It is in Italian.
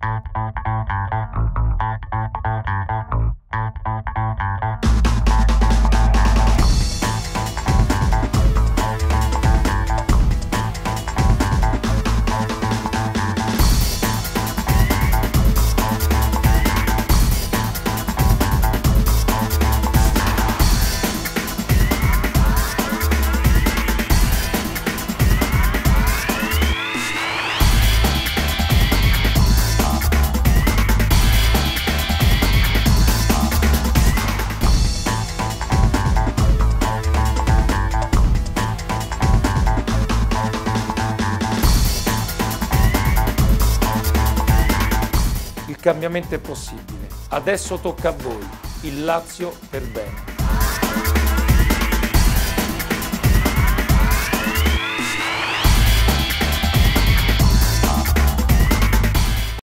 Il cambiamento è possibile. Adesso tocca a voi. Il Lazio per bene.